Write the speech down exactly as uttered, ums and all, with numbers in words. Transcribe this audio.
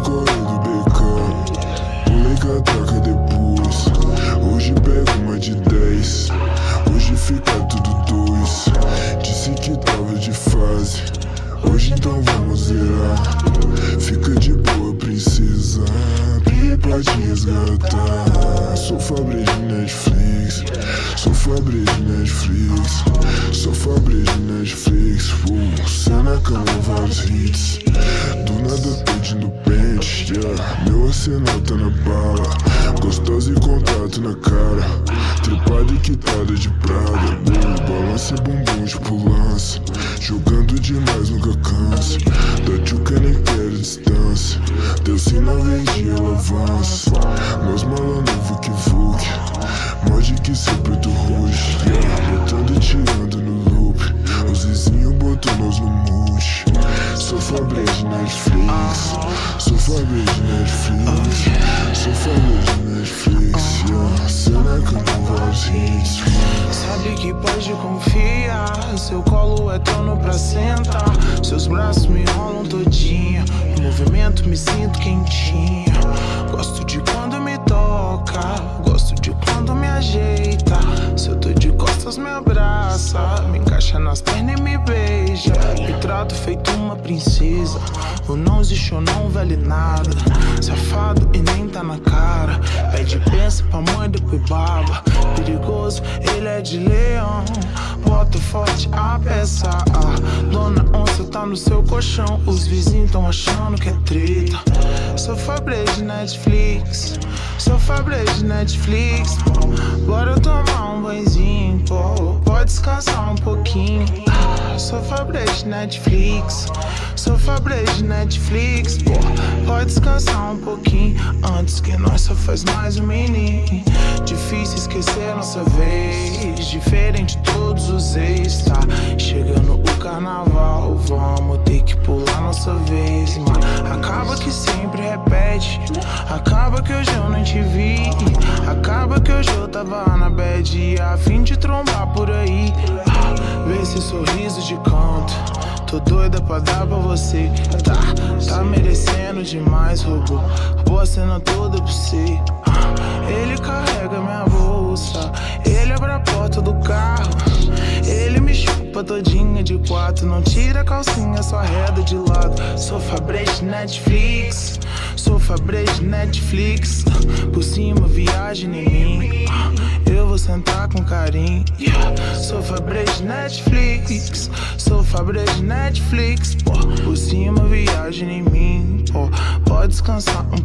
correndo becando, pulei catraca depois. Hoje pego uma de dez, hoje fica tudo dois. Disse que tava de fase, hoje então vamos zerar. Fica de boa, princesa, pedi pra te resgatar. Sou Fabrício de Netflix, sou Fabrício de Netflix, sou Fabrício de Netflix. Uh, cena cama, vários hits, do nada pedindo pente, yeah. Meu arsenal tá na bala, gostosa e contato na cara, trepada e quitada de Prada. Uh, balança bumbum tipo lança, jogando demais nunca cansa. Da tchuca nem quero distância, Deus se não vende ela avança. Nós malandro vuc vuc, mod que ser preto roxo, yeah. Botando e tirando no loop, os vizinhos botam nós no mute. Sou Fabrício de Netflix, sou Fabrício de Netflix, sou Fabrício de Netflix, yeah. Cena com vários hits. Sabe que pode confiar, seu colo é trono pra sentar. Seus braços me enrolam todinha, no movimento me sinto quentinha. Gosto de quando me toca, gosto de quando me ajeita. Se eu tô de costas me abraça, me encaixa nas pernas e me beija. Me trato feito uma princesa, o não existe ou não vale nada. Safado e nem tá na cara, pede pensa pra mãe depois baba. Perigoso, ele é de leão, bota forte a peça. A dona onça tá no seu colchão, os vizinhos tão achando que é treta. Sou Fabrício de Netflix, sou Fabrício de Netflix. Bora tomar um banhozinho, pô, pode descansar um pouquinho. Sou Fabrício de Netflix, sou Fabrício de Netflix, pô, pode descansar um pouquinho, antes que nós só faz mais um mini. Difícil esquecer nossa vez, diferente de todos os ex, tá? Chegando o carnaval, vamos ter que pular nossa vez, mas acaba que sempre repete, acaba que hoje eu não te vi, acaba que hoje eu tava na bad, a fim de trombar por aí. Vê esse sorriso de canto, tô doida pra dar pra você. Tá, tá merecendo demais, robô, boa cena toda pra você. Ele carrega minha bolsa, ele abre a porta do carro, ele me chupa todinha de quatro, não tira a calcinha, só arreda de lado. Sou Fabrício de Netflix, sou Fabrício de Netflix, por cima viagem em mim, eu vou sentar com carinho, yeah. Sou Fabrício de Netflix, sou Fabrício de Netflix, pô, por cima viagem em mim, pô, pode descansar um